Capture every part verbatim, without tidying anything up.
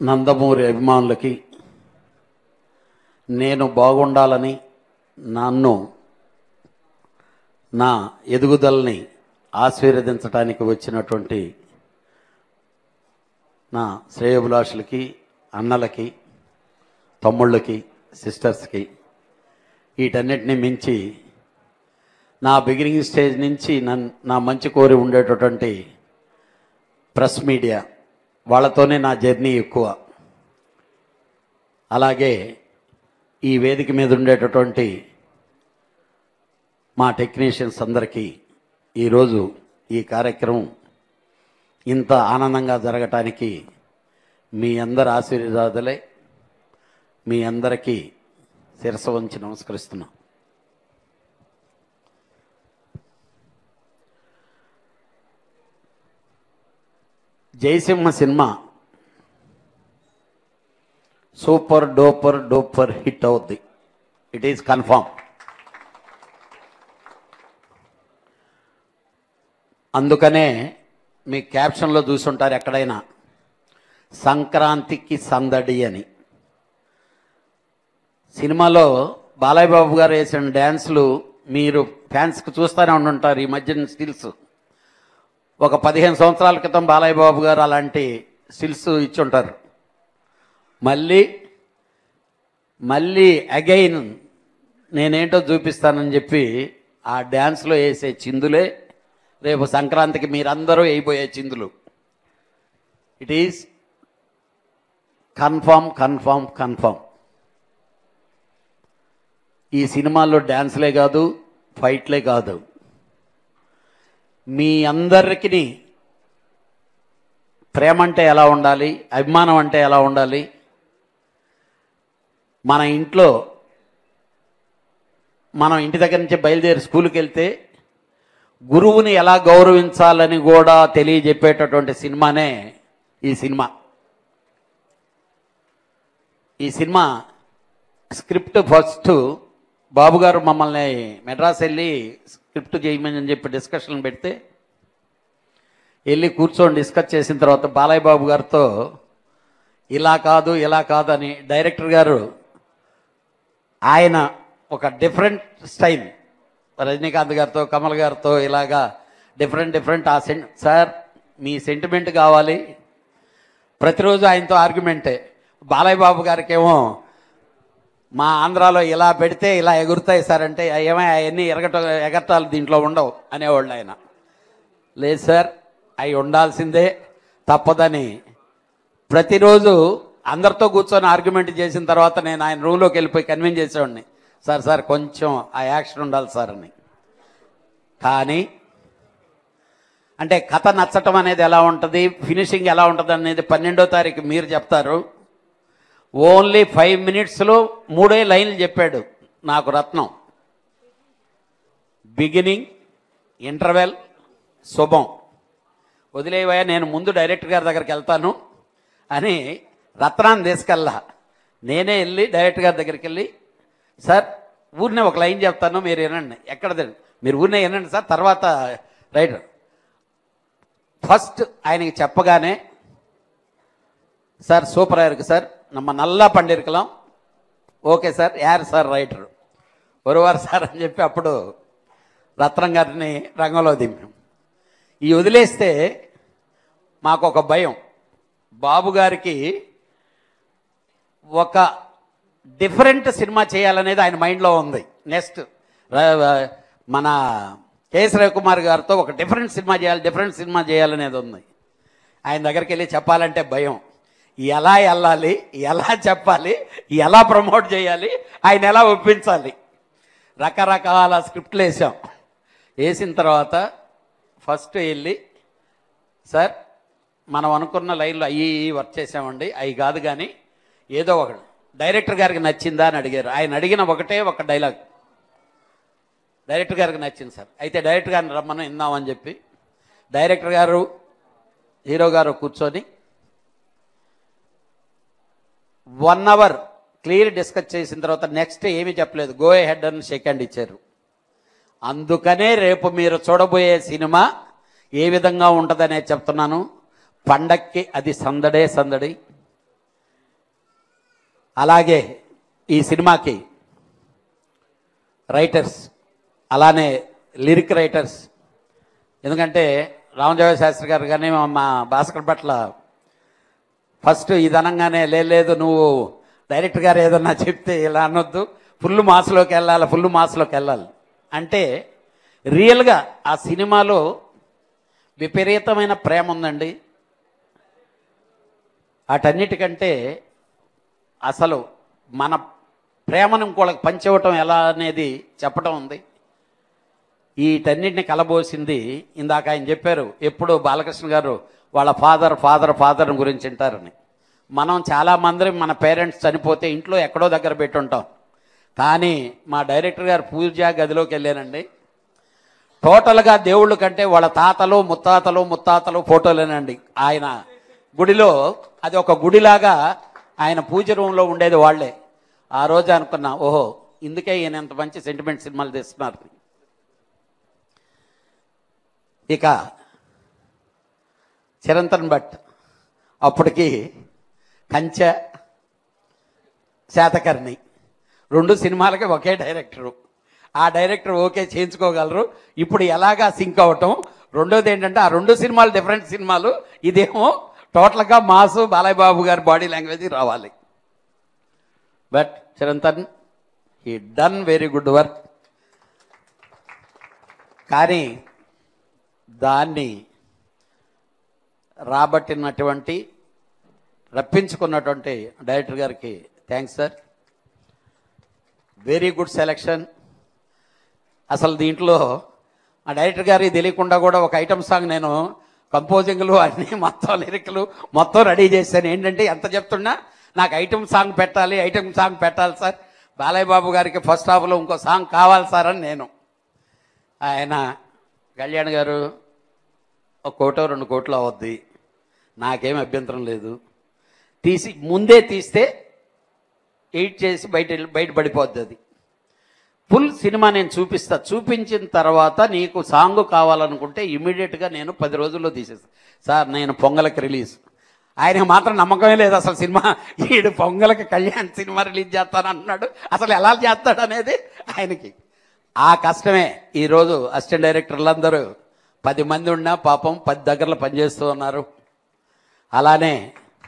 నందమూరి అభిమానులకి నేను బాగుండాలని నన్ను నా ఎదుగుదలని ఆశీర్వదించడానికి వచ్చినటువంటి నా శ్రేయోభిలాషులకి, అన్నలకి, తమ్ముళ్ళకి, సిస్టర్స్కి, వీటన్నిటిని మించి నా బిగినింగ్ స్టేజ్ నుంచి నన్ను నా మంచి కోరి ఉండేటటువంటి ప్రెస్ మీడియా వాళ్ళతోనే నా జర్నీ ఎక్కువ. అలాగే ఈ వేదిక మీద ఉండేటటువంటి మా టెక్నీషియన్స్ అందరికీ ఈరోజు ఈ కార్యక్రమం ఇంత ఆనందంగా జరగటానికి మీ అందరి ఆశీర్వాదాలే. మీ అందరికీ శిరస్సు వంచి నమస్కరిస్తున్నాం. Jayasimha cinema super duper duper hit అవుద్ది. It is confirm. అందుకనే మీ క్యాప్షన్లో చూసుంటారు ఎక్కడైనా, సంక్రాంతికి సందడి అని. సినిమాలో బాలయ్య బాబు గారు వేసిన డ్యాన్సులు మీరు ఫ్యాన్స్కి చూస్తూనే ఉండుంటారు. ఈ మధ్యన స్టిల్స్ ఒక పదిహేను సంవత్సరాల క్రితం బాలయ్య బాబు గారు అలాంటి స్టిల్స్ ఇచ్చుంటారు. మళ్ళీ మళ్ళీ అగైన్ నేనేంటో చూపిస్తానని చెప్పి ఆ డ్యాన్స్లో వేసే చిందులే రేపు సంక్రాంతికి మీరందరూ వేయిపోయే చిందులు. It is confirm confirm confirm. ఈ సినిమాల్లో డ్యాన్స్లే కాదు, ఫైట్లే కాదు, మీ అందరికీ ప్రేమ అంటే ఎలా ఉండాలి, అభిమానం అంటే ఎలా ఉండాలి, మన ఇంట్లో మనం ఇంటి దగ్గర నుంచి బయలుదేరి స్కూల్కి వెళ్తే గురువుని ఎలా గౌరవించాలని కూడా తెలియజెప్పేటటువంటి సినిమానే ఈ సినిమా. ఈ సినిమా స్క్రిప్ట్ ఫస్ట్ బాబు గారు మమ్మల్ని మెడ్రాస్ వెళ్ళి స్క్రిప్ట్ చేయమని చెప్పి డిస్కషన్ పెడితే వెళ్ళి కూర్చొని డిస్కస్ చేసిన తర్వాత బాలయ్య బాబు గారితో ఇలా కాదు ఇలా కాదు అని డైరెక్టర్ గారు ఆయన ఒక డిఫరెంట్ స్టైల్ రజనీకాంత్ గారితో, కమల్ గారితో ఇలాగా డిఫరెంట్ డిఫరెంట్ ఆ సెంట్ సార్ మీ సెంటిమెంట్ కావాలి. ప్రతిరోజు ఆయనతో ఆర్గ్యుమెంటే. బాలయ్య బాబు గారికి ఏమో మా ఆంధ్రాలో ఇలా పెడితే ఇలా ఎగురుతాయి సార్ అంటే ఏమై అవన్నీ ఎరగట ఎగరటాలు దీంట్లో ఉండవు అనేవాళ్ళు ఆయన. లేదు సార్ అవి ఉండాల్సిందే తప్పదని ప్రతిరోజు అందరితో కూర్చొని ఆర్గ్యుమెంట్ చేసిన తర్వాత నేను ఆయన రూమ్లోకి వెళ్ళిపోయి కన్విన్స్ చేసేవాడిని, సార్ సార్ కొంచెం ఆ యాక్షన్ ఉండాలి సార్ అని. కానీ అంటే కథ నచ్చటం అనేది ఎలా ఉంటుంది, ఫినిషింగ్ ఎలా ఉంటుంది అనేది పన్నెండో తారీఖు మీరు చెప్తారు. ఓన్లీ ఫైవ్ మినిట్స్లో మూడే లైన్లు చెప్పాడు నాకు రత్నం. బిగినింగ్, ఇంటర్వెల్, శుభం. వదిలేవయ్యా నేను ముందు డైరెక్టర్ గారి దగ్గరికి వెళ్తాను అని రత్నాన్ని తీసుకెళ్ళా. నేనే వెళ్ళి డైరెక్టర్ గారి దగ్గరికి వెళ్ళి, సార్ ఊరినే ఒక లైన్ చెప్తాను మీరు వినండి. ఎక్కడ మీరు ఊరినే వినండి సార్, తర్వాత రైటర్. ఫస్ట్ ఆయనకి చెప్పగానే సార్ సూపర్ అయ్యారు సార్, நம்ம நல்லா பண்ணிருக்கலாம், ఓకే సార్ యార్ సార్ రైటర్ ఒరువారు సార్ అని చెప్పి అప్పుడు రత్నం గారిని రంగంలో దింపాం. ఈ వదిలేస్తే మాకు ఒక భయం, బాబు గారికి ఒక డిఫరెంట్ సినిమా చేయాలనేది ఆయన మైండ్లో ఉంది. నెక్స్ట్ మన కేఎస్ రవికుమార్ గారితో ఒక డిఫరెంట్ సినిమా చేయాలి డిఫరెంట్ సినిమా చేయాలనేది ఉంది. ఆయన దగ్గరికి వెళ్ళి చెప్పాలంటే భయం. ఎలా వెళ్ళాలి, ఎలా చెప్పాలి, ఎలా ప్రమోట్ చేయాలి, ఆయన ఎలా ఒప్పించాలి. రకరకాల స్క్రిప్ట్లు వేసాం. వేసిన తర్వాత ఫస్ట్ వెళ్ళి సార్ మనం అనుకున్న లైన్లో అయ్యి వర్క్ చేసామండి, అవి కాదు కానీ ఏదో ఒకటి డైరెక్టర్ గారికి నచ్చిందా అని అడిగారు. ఆయన అడిగిన ఒకటే ఒక డైలాగ్ డైరెక్టర్ గారికి నచ్చింది సార్. అయితే డైరెక్టర్ గారిని రమ్మని విందామని చెప్పి డైరెక్టర్ గారు హీరో గారు కూర్చొని వన్ అవర్ క్లియర్ డిస్కస్ చేసిన తర్వాత నెక్స్ట్ ఏమీ చెప్పలేదు, గో హెడ్ అని షేక్ హ్యాండ్ ఇచ్చారు. అందుకనే రేపు మీరు చూడబోయే సినిమా ఏ విధంగా ఉంటుందనే చెప్తున్నాను. పండక్కి అది సందడే సందడి. అలాగే ఈ సినిమాకి రైటర్స్, అలానే లిరిక్ రైటర్స్, ఎందుకంటే రామజోగయ్య శాస్త్రి గారు కానీ మా భాస్కర్ పట్ల ఫస్ట్ ఇది అనగానే లేదు నువ్వు డైరెక్టర్ గారు ఏదన్నా చెప్తే ఇలా అనొద్దు, ఫుల్ మాస్లోకి వెళ్ళాలి ఫుల్ మాస్లోకి వెళ్ళాలి అంటే రియల్గా ఆ సినిమాలో విపరీతమైన ప్రేమ ఉందండి. వాటన్నిటికంటే అసలు మన ప్రేమను ఇంకోళ్ళకి పంచివ్వటం ఎలా అనేది చెప్పటం ఉంది. వీటన్నిటిని కలబోసింది ఇందాక ఆయన చెప్పారు, ఎప్పుడు బాలకృష్ణ గారు వాళ్ళ ఫాదర్ ఫాదర్ ఫాదర్ గురించి వింటారని. మనం చాలామంది మన పేరెంట్స్ చనిపోతే ఇంట్లో ఎక్కడో దగ్గర పెట్టుంటాం, కానీ మా డైరెక్టర్ గారు పూజా గదిలోకి వెళ్ళానండి, టోటల్గా దేవుళ్ళ కంటే వాళ్ళ తాతలు ముత్తాతలు ముత్తాతలు ఫోటోలేనండి. ఆయన గుడిలో అది ఒక గుడిలాగా ఆయన పూజ రూమ్లో ఉండేది వాళ్ళే. ఆ రోజు అనుకున్నా, ఓహో ఇందుకే ఈయన ఎంత మంచి సెంటిమెంట్ సినిమాలు తెస్తున్నారు. ఇక చిరంతన్ భట్ అప్పటికి కంచె, శాతకర్ణి రెండు సినిమాలకి ఒకే డైరెక్టరు. ఆ డైరెక్టర్ ఓకే చేయించుకోగలరు. ఇప్పుడు ఎలాగా సింక్ అవటం. రెండోది ఏంటంటే ఆ రెండు సినిమాలు డిఫరెంట్ సినిమాలు, ఇదేమో టోటల్గా మాసు బాలయ్య బాబు గారి బాడీ లాంగ్వేజ్ రావాలి. But Chirantan he done very good work. కానీ దాన్ని రాబట్టినటువంటి రప్పించుకున్నటువంటి డైరెక్టర్ గారికి thanks sir. Very good selection. అసలు దీంట్లో ఆ డైరెక్టర్ గారికి తెలియకుండా కూడా ఒక ఐటమ్ సాంగ్ నేను కంపోజింగ్లు అన్నీ మొత్తం లిరిక్లు మొత్తం రెడీ చేశాను. ఏంటంటే ఎంత చెప్తున్నా నాకు ఐటమ్ సాంగ్ పెట్టాలి ఐటమ్ సాంగ్ పెట్టాలి సార్, బాలయ్య బాబు గారికి ఫస్ట్ హాఫ్లో ఇంకో సాంగ్ కావాలి సార్ అని నేను. ఆయన కళ్యాణ్ గారు ఒక కోటో రెండు కోట్లు అవద్ది, నాకేం అభ్యంతరం లేదు, తీసి ముందే తీస్తే ఎయిట్ చేసి బయట బయట పడిపోద్ది. అది ఫుల్ సినిమా నేను చూపిస్తా, చూపించిన తర్వాత నీకు సాంగ్ కావాలనుకుంటే ఇమీడియట్గా నేను పది రోజుల్లో తీసేస్తాను సార్. నేను పొంగలకి రిలీజ్, ఆయనకు మాత్రం నమ్మకమే లేదు అసలు సినిమా, ఈడు పొంగలకి కళ్యాణ్ సినిమా రిలీజ్ చేస్తాను అంటున్నాడు, అసలు ఎలా చేస్తాడు అనేది ఆయనకి. ఆ కష్టమే ఈరోజు అసిస్టెంట్ డైరెక్టర్లందరూ పది మంది ఉన్నా పాపం పది దగ్గరలో పనిచేస్తూ ఉన్నారు. అలానే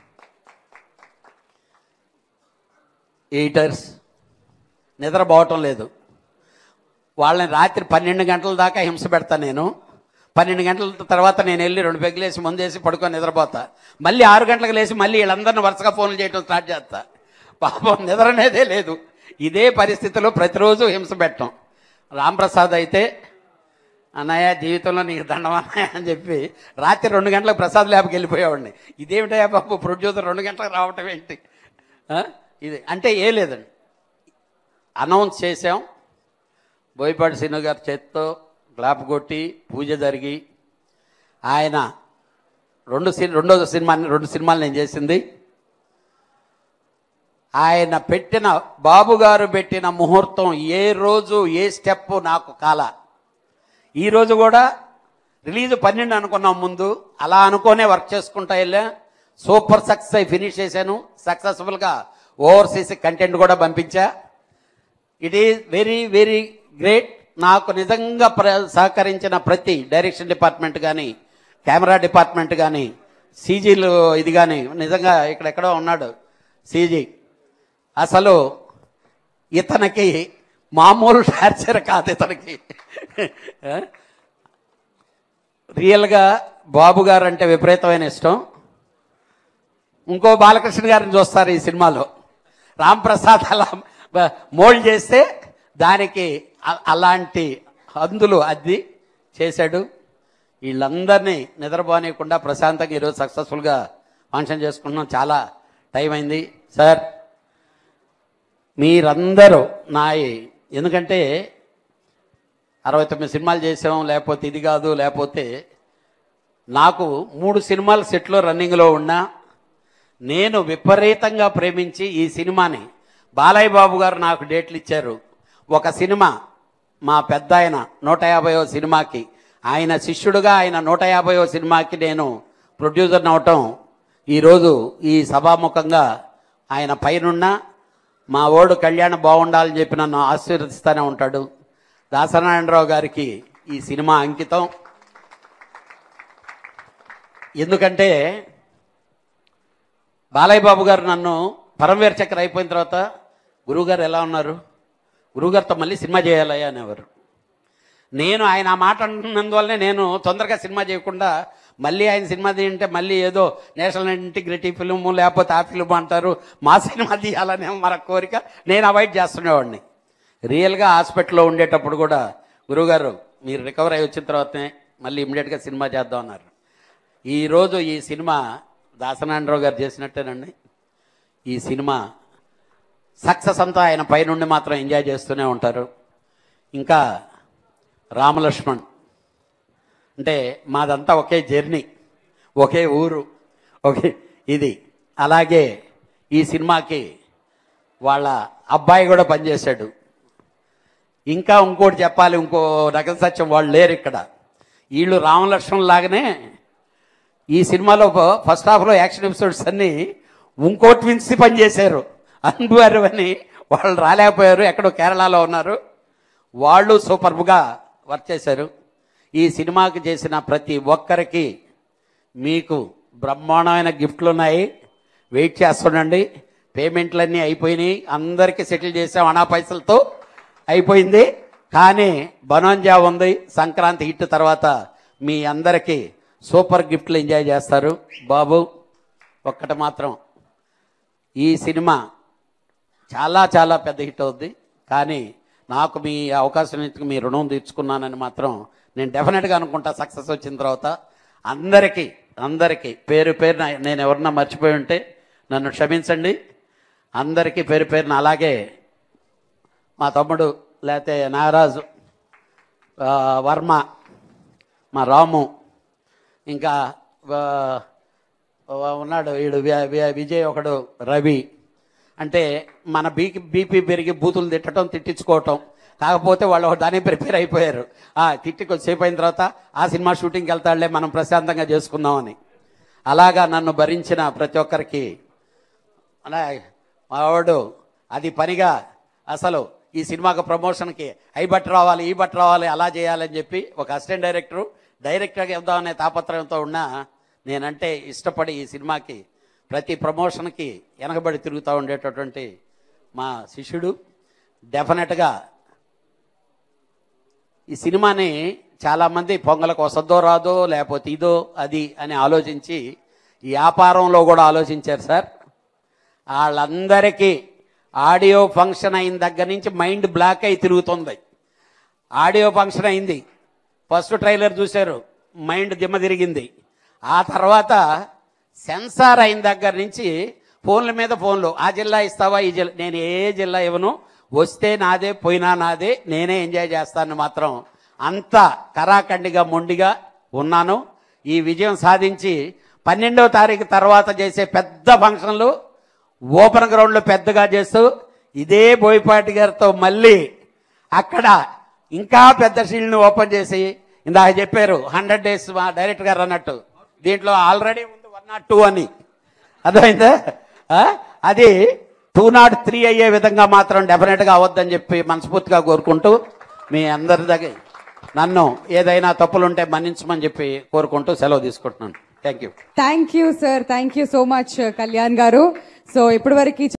ఎడిటర్స్ నిద్రపోవటం లేదు, వాళ్ళని రాత్రి పన్నెండు గంటల దాకా హింస పెడతాను నేను. పన్నెండు గంటల తర్వాత నేను వెళ్ళి రెండు పెగ్గులేసి ముందేసి పడుకొని నిద్రపోతా. మళ్ళీ ఆరు గంటలకు లేచి మళ్ళీ వీళ్ళందరినీ వరుసగా ఫోన్లు చేయడం స్టార్ట్ చేస్తా. పాపం నిద్ర అనేదే లేదు. ఇదే పరిస్థితిలో ప్రతిరోజు హింస పెట్టడం. రాంప్రసాద్ అయితే అన్నయ్య జీవితంలో నీకు దండం అన్నయ్య అని చెప్పి రాత్రి రెండు గంటలకు ప్రసాద్ ల్యాబ్కి వెళ్ళిపోయేవాడిని. ఇదేమిటయ్యా బాబు ప్రొడ్యూసర్ రెండు గంటలకు రావటం ఏంటి ఇది అంటే ఏ లేదండి. అనౌన్స్ చేసాం, బోయపాటి శ్రీను గారి చేతితో గ్లాప్ కొట్టి పూజ జరిగి ఆయన రెండు సినిమా రెండో సినిమా రెండు సినిమాలు నేను చేసింది. ఆయన పెట్టిన బాబు గారు పెట్టిన ముహూర్తం ఏ రోజు ఏ స్టెప్ నాకు కాల. ఈరోజు కూడా రిలీజ్ పన్నెండు అనుకున్నాం ముందు, అలా అనుకోనే వర్క్ చేసుకుంటా వెళ్ళా. సూపర్ సక్సెస్ అయి ఫినిష్ చేశాను. సక్సెస్ఫుల్గా ఓవర్సీస్ కంటెంట్ కూడా పంపించా. It is very very great. నాకు నిజంగా ప్ర సహకరించిన ప్రతి డైరెక్షన్ డిపార్ట్మెంట్ కానీ కెమెరా డిపార్ట్మెంట్ కానీ సీజీలు ఇది కానీ నిజంగా ఇక్కడెక్కడో ఉన్నాడు సీజీ, అసలు ఇతనికి మామూలు టార్చర్ కాదు. ఇతనికి రియల్గా బాబు గారు అంటే విపరీతమైన ఇష్టం. ఇంకో బాలకృష్ణ గారిని చూస్తారు ఈ సినిమాలో. రాంప్రసాద్ అలా మోల్డ్ చేస్తే దానికి అలాంటి అందులు అద్ది చేశాడు. వీళ్ళందరినీ నిద్రపోనీయకుండా ప్రశాంతంగా ఈరోజు సక్సెస్ఫుల్గా ఫంక్షన్ చేసుకుంటున్నాం. చాలా టైం అయింది సార్. మీరందరూ నా ఎందుకంటే అరవై తొమ్మిది సినిమాలు చేసాం, లేకపోతే ఇది కాదు, లేకపోతే నాకు మూడు సినిమాలు సెట్లో రన్నింగ్లో ఉన్నా నేను విపరీతంగా ప్రేమించి ఈ సినిమాని బాలయ్య బాబు గారు నాకు డేట్లు ఇచ్చారు. ఒక సినిమా మా పెద్ద ఆయన నూట యాభైవ సినిమాకి ఆయన శిష్యుడుగా ఆయన నూట యాభైవ సినిమాకి నేను ప్రొడ్యూసర్ని అవటం ఈరోజు ఈ సభాముఖంగా ఆయన పైనున్న మా ఓడు కళ్యాణ్ బాగుండాలని చెప్పి నన్ను ఆశీర్వదిస్తూనే ఉంటాడు. దాసనారాయణరావు గారికి ఈ సినిమా అంకితం. ఎందుకంటే బాలయ్య బాబు గారు నన్ను పరమవీర చక్ర అయిపోయిన తర్వాత గురువుగారు ఎలా ఉన్నారు, గురువుగారితో మళ్ళీ సినిమా చేయాలయ్యా అనేవారు. నేను ఆయన ఆ మాట అంటున్నందువల్లనే నేను తొందరగా సినిమా చేయకుండా మళ్ళీ ఆయన సినిమా తీయంటే మళ్ళీ ఏదో నేషనల్ ఇంటిగ్రిటీ ఫిల్ము లేకపోతే ఆ ఫిల్మ్ అంటారు, మా సినిమా తీయాలనే మన కోరిక. నేను అవాయిడ్ చేస్తునేవాడిని. రియల్గా హాస్పిటల్లో ఉండేటప్పుడు కూడా గురువుగారు మీరు రికవర్ అయ్యి వచ్చిన తర్వాతనే మళ్ళీ ఇమ్మీడియట్గా సినిమా చేద్దాం అన్నారు. ఈరోజు ఈ సినిమా దాసనారాయణరావు గారు చేసినట్టేనండి. ఈ సినిమా సక్సెస్ అంతా ఆయన పైనుండి మాత్రం ఎంజాయ్ చేస్తూనే ఉంటారు. ఇంకా రామలక్ష్మణ్ అంటే మాదంతా ఒకే జర్నీ, ఒకే ఊరు, ఒకే ఇది. అలాగే ఈ సినిమాకి వాళ్ళ అబ్బాయి కూడా పనిచేశాడు. ఇంకా ఇంకోటి చెప్పాలి, ఇంకో రకం సత్యం, వాళ్ళు లేరు ఇక్కడ. వీళ్ళు రామలక్ష్మణ్ లాగానే ఈ సినిమాలో ఫస్ట్ హాఫ్లో యాక్షన్ ఎపిసోడ్స్ అన్నీ ఇంకో ట్విన్స్ పనిచేశారు. అనుభవారు అని వాళ్ళు రాలేకపోయారు, ఎక్కడో కేరళలో ఉన్నారు. వాళ్ళు సూపర్గా వర్క్ చేశారు. ఈ సినిమాకి చేసిన ప్రతి ఒక్కరికి మీకు బ్రహ్మాండమైన గిఫ్ట్లు ఉన్నాయి, వెయిట్ చేస్తుండండి. పేమెంట్లన్నీ అయిపోయినాయి, అందరికీ సెటిల్ చేసాం, అనా పైసలతో అయిపోయింది. కానీ బనోంజా ఉంది, సంక్రాంతి హిట్ తర్వాత మీ అందరికీ సూపర్ గిఫ్ట్లు ఎంజాయ్ చేస్తారు. బాబు ఒక్కటి మాత్రం, ఈ సినిమా చాలా చాలా పెద్ద హిట్ అవుద్ది. కానీ నాకు మీ అవకాశం ఇచ్చి మీ రుణం తీర్చుకున్నానని మాత్రం నేను డెఫినెట్గా అనుకుంటా. సక్సెస్ వచ్చిన తర్వాత అందరికీ అందరికీ పేరు పేరున నేను ఎవరన్నా మర్చిపోయి ఉంటే నన్ను క్షమించండి. అందరికీ పేరు పేరున, అలాగే మా తమ్ముడు లేకపోతే నాగరాజు, వర్మ, మా రాము, ఇంకా ఉన్నాడు వీడు విజయ్, ఒకడు రవి. అంటే మన బీకి బీపీ పెరిగి బూతులు తిట్టడం తిట్టించుకోవటం, కాకపోతే వాళ్ళు దాన్ని ప్రిపేర్ అయిపోయారు. తిట్టి కొద్దిసేపు అయిన తర్వాత ఆ సినిమా షూటింగ్కి వెళ్తాడులే, మనం ప్రశాంతంగా చేసుకుందామని. అలాగా నన్ను భరించిన ప్రతి ఒక్కరికి అలా మావాడు అది పనిగా అసలు ఈ సినిమాకు ప్రమోషన్కి ఐ బట్ రావాలి, ఈ బట్ రావాలి, అలా చేయాలని చెప్పి ఒక అసిస్టెంట్ డైరెక్టరు డైరెక్టర్గా వెళ్దామనే తాపత్రయంతో ఉన్నా నేనంటే ఇష్టపడి ఈ సినిమాకి ప్రతి ప్రమోషన్కి వెనకబడి తిరుగుతూ ఉండేటటువంటి మా శిష్యుడు. డెఫినెట్గా ఈ సినిమాని చాలామంది పొంగలకు వస్తుందో రాదో లేకపోతే ఇదో అది అని ఆలోచించి వ్యాపారంలో కూడా ఆలోచించారు సార్. వాళ్ళందరికీ ఆడియో ఫంక్షన్ అయిన దగ్గర నుంచి మైండ్ బ్లాక్ అయి తిరుగుతుంది. ఆడియో ఫంక్షన్ అయింది, ఫస్ట్ ట్రైలర్ చూశారు, మైండ్ దిమ్మ తిరిగింది. ఆ తర్వాత సెన్సార్ అయిన దగ్గర నుంచి ఫోన్ల మీద ఫోన్లు, ఆ జిల్లా ఇస్తావా, ఈ జిల్లా, నేను ఏ జిల్లా ఇవ్వను, వస్తే నాదే పోయినా నాదే, నేనే ఎంజాయ్ చేస్తాను మాత్రం అంత కరాఖండిగా మొండిగా ఉన్నాను. ఈ విజయం సాధించి పన్నెండవ తారీఖు తర్వాత చేసే పెద్ద ఫంక్షన్లు ఓపెన్ గ్రౌండ్లో పెద్దగా చేస్తూ ఇదే బోయపాటి గారితో మళ్ళీ అక్కడ ఇంకా పెద్ద షీల్డ్ని ఓపెన్ చేసి, ఇందాక చెప్పారు హండ్రెడ్ డేస్ మా డైరెక్టర్ గారు అన్నట్టు, దీంట్లో ఆల్రెడీ ఉంది వన్ నాట్ టూ అని, అర్థమైందా? అది టూ నాట్ త్రీ అయ్యే విధంగా మాత్రం డెఫినెట్గా అవద్దని చెప్పి మనస్ఫూర్తిగా కోరుకుంటూ మీ అందరి దగ్గర నన్ను ఏదైనా తప్పులుంటే మన్నించమని చెప్పి కోరుకుంటూ సెలవు తీసుకుంటున్నాను. Thank you. Thank you sir, thank you so much Kalyan గారు. సో ఇప్పటి వరకు